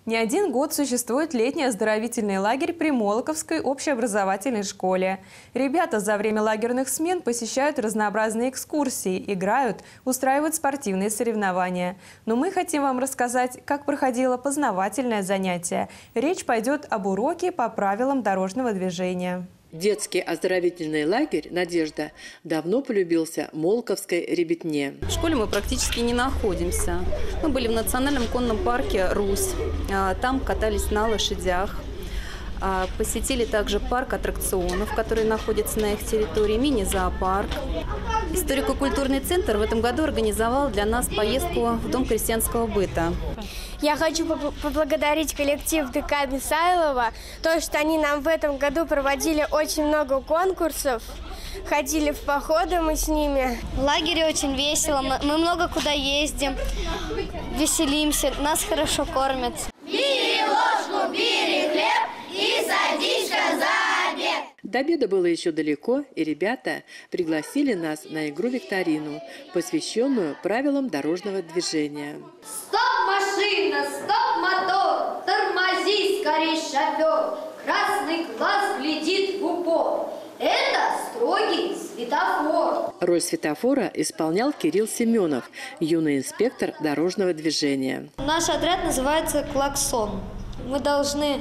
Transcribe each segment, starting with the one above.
Не один год существует летний оздоровительный лагерь при Молоковской общеобразовательной школе. Ребята за время лагерных смен посещают разнообразные экскурсии, играют, устраивают спортивные соревнования. Но мы хотим вам рассказать, как проходило познавательное занятие. Речь пойдет об уроке по правилам дорожного движения. Детский оздоровительный лагерь «Надежда» давно полюбился молоковской ребятне. В школе мы практически не находимся. Мы были в национальном конном парке «Русь». Там катались на лошадях. Посетили также парк аттракционов, который находится на их территории, мини-зоопарк. Историко-культурный центр в этом году организовал для нас поездку в Дом крестьянского быта. Я хочу поблагодарить коллектив ДК Мисайлова, то, что они нам в этом году проводили очень много конкурсов, ходили в походы мы с ними. В лагере очень весело, мы много куда ездим, веселимся, нас хорошо кормят. Бери ложку, бери хлеб и садись-ка за обед. До обеда было еще далеко, и ребята пригласили нас на игру-викторину, посвященную правилам дорожного движения. Стоп, машина, стоп, мотор, тормози скорей, шофер, красный глаз глядит в упор. Это строгий светофор. Роль светофора исполнял Кирилл Семенов, юный инспектор дорожного движения. Наш отряд называется «Клаксон». Мы должны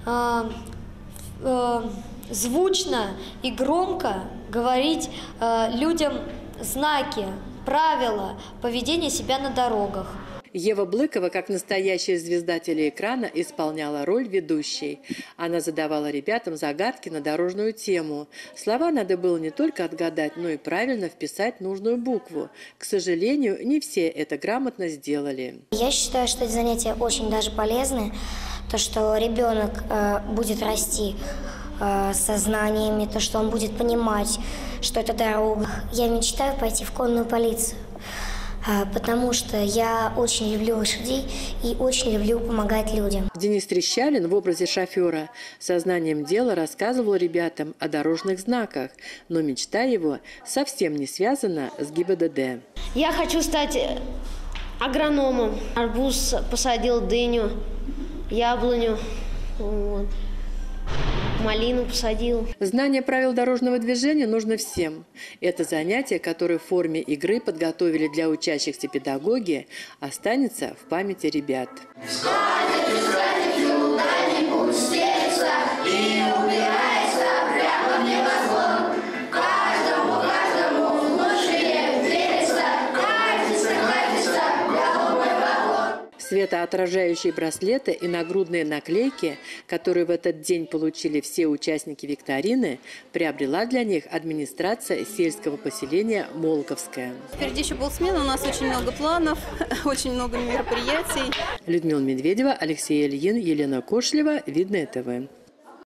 звучно и громко говорить людям знаки, правила поведения себя на дорогах. Ева Блыкова, как настоящая звезда телеэкрана, исполняла роль ведущей. Она задавала ребятам загадки на дорожную тему. Слова надо было не только отгадать, но и правильно вписать нужную букву. К сожалению, не все это грамотно сделали. Я считаю, что эти занятия очень даже полезны. То, что ребенок будет расти со знаниями, то, что он будет понимать, что это дорога. Я мечтаю пойти в конную полицию. Потому что я очень люблю лошадей и очень люблю помогать людям. Денис Трещалин в образе шофера сознанием дела рассказывал ребятам о дорожных знаках, но мечта его совсем не связана с ГИБДД. Я хочу стать агрономом. Арбуз посадил, дыню, яблоню, малину посадил. Знание правил дорожного движения нужно всем. Это занятие, которое в форме игры подготовили для учащихся педагоги, останется в памяти ребят. Светоотражающие браслеты и нагрудные наклейки, которые в этот день получили все участники викторины, приобрела для них администрация сельского поселения Молоковское. Впереди еще полсмены, у нас очень много планов, очень много мероприятий. Людмила Медведева, Алексей Ильин, Елена Кошлева, Видное ТВ.